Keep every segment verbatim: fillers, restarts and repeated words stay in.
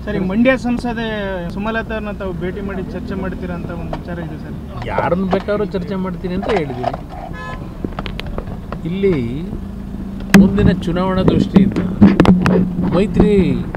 Sir, ಈಗ ಮಂಡ್ಯ ಸಂಸದೆ ಸುಮಲತಾ ಅವ್ರನ್ನ ತಾವು ಭೇಟಿ ಮಾಡಿ ಚರ್ಚೆ ಮಾಡ್ತೀರಾ ಅಂತ ಒಂದು ವಿಚಾರ ಇದೆ ಸರ್. ಯಾರನ್ನು ಬೇಕಾದ್ರೂ ಚರ್ಚೆ ಮಾಡ್ತೀನಿ ಅಂತ ಹೇಳಿದ್ದೀನಿ. ಇಲ್ಲಿ ಮುಂದಿನ ಚುನಾವಣಾ ದೃಷ್ಟಿಯಿಂದ ಮೈತ್ರಿ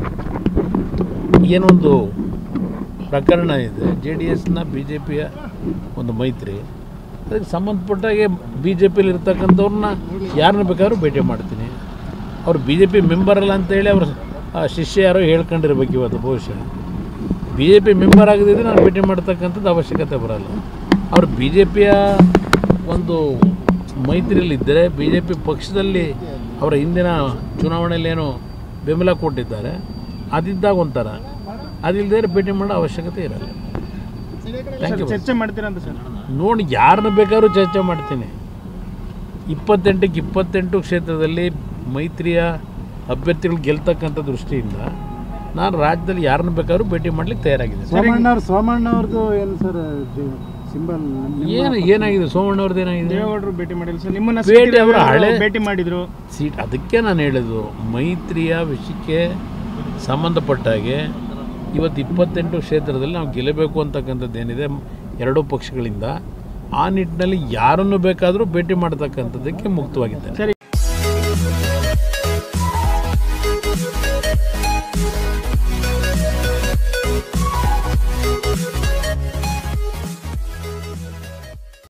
ಏನೊಂದು ಪ್ರಕರಣ ಇದೆ, ಜೆ ಡಿ ಎಸ್ನ ಬಿ ಜೆ ಪಿಯ ಒಂದು ಮೈತ್ರಿ, ಅದಕ್ಕೆ ಸಂಬಂಧಪಟ್ಟಾಗೆ ಬಿ ಜೆ ಪಿಯಲ್ಲಿ ಇರ್ತಕ್ಕಂಥವ್ರನ್ನ ಯಾರನ್ನ ಬೇಕಾದ್ರೂ ಭೇಟಿ ಮಾಡ್ತೀನಿ. ಅವ್ರು ಬಿ ಜೆ ಪಿ ಮೆಂಬರ್ ಅಲ್ಲ ಅಂತೇಳಿ ಅವ್ರ ಶಿಷ್ಯ ಯಾರೋ ಹೇಳ್ಕೊಂಡಿರ್ಬೇಕು. ಇವತ್ತು ಬಹುಶಃ ಬಿ ಜೆ ಪಿ ಮೆಂಬರ್ ಆಗದಿದ್ದರೆ ನಾನು ಭೇಟಿ ಮಾಡ್ತಕ್ಕಂಥದ್ದು ಅವಶ್ಯಕತೆ ಬರೋಲ್ಲ. ಅವರು ಬಿ ಜೆ ಪಿಯ ಒಂದು ಮೈತ್ರಿಯಲ್ಲಿದ್ದರೆ, ಬಿ ಜೆ ಪಿ ಪಕ್ಷದಲ್ಲಿ ಅವರ ಹಿಂದಿನ ಚುನಾವಣೆಯಲ್ಲಿ ಏನೋ ಬೆಂಬಲ ಕೊಟ್ಟಿದ್ದಾರೆ, ಅದಿದ್ದಾಗ ಒಂಥರ, ಅದಿಲ್ಲದೆ ಭೇಟಿ ಮಾಡೋ ಅವಶ್ಯಕತೆ ಇರಲ್ಲ. ಚರ್ಚೆ ಮಾಡ್ತೀರಾ ಅಂತ ಸರ್? ನೋಡಿ, ಯಾರನ್ನ ಬೇಕಾದ್ರೂ ಚರ್ಚೆ ಮಾಡ್ತೀನಿ. ಇಪ್ಪತ್ತೆಂಟಕ್ಕೆ ಇಪ್ಪತ್ತೆಂಟು ಕ್ಷೇತ್ರದಲ್ಲಿ ಮೈತ್ರಿಯ ಅಭ್ಯರ್ಥಿಗಳು ಗೆಲ್ತಕ್ಕಂಥ ದೃಷ್ಟಿಯಿಂದ ನಾನು ರಾಜ್ಯದಲ್ಲಿ ಯಾರನ್ನ ಬೇಕಾದ್ರೂ ಭೇಟಿ ಮಾಡ್ಲಿಕ್ಕೆ ತಯಾರಾಗಿದೆ. ಸೋಮಣ್ಣ ಸೋಮಣ್ಣ ಅವ್ರದ್ದು ಏನು ಸರ್ ಸಿಂಬಲ್ ಏನು ಏನಾಗಿದೆ? ಸೋಮಣ್ಣ ಅವ್ರದ್ದು ಏನಾಗಿದೆ? ದೇವೇಗೌಡರು ಭೇಟಿ ಮಾಡಿಲ್ಲ ಸರ್, ನಿಮ್ಮನ್ನ ಭೇಟಿ ಅವರು ಹಳೆ ಭೇಟಿ ಮಾಡಿದ್ರು ಸೀಟ್. ಅದಕ್ಕೆ ನಾನು ಹೇಳಿದ್ದು, ಮೈತ್ರಿಯ ವಿಷಯಕ್ಕೆ ಸಂಬಂಧಪಟ್ಟಾಗೆ ಇವತ್ತು ಇಪ್ಪತ್ತೆಂಟು ಕ್ಷೇತ್ರದಲ್ಲಿ ನಾವು ಗೆಲ್ಲಬೇಕು ಅಂತಕ್ಕಂಥದ್ದು ಏನಿದೆ ಎರಡೂ ಪಕ್ಷಗಳಿಂದ, ಆ ನಿಟ್ಟಿನಲ್ಲಿ ಯಾರನ್ನು ಬೇಕಾದರೂ ಭೇಟಿ ಮಾಡ್ತಕ್ಕಂಥದ್ದಕ್ಕೆ ಮುಕ್ತವಾಗಿದ್ದಾರೆ.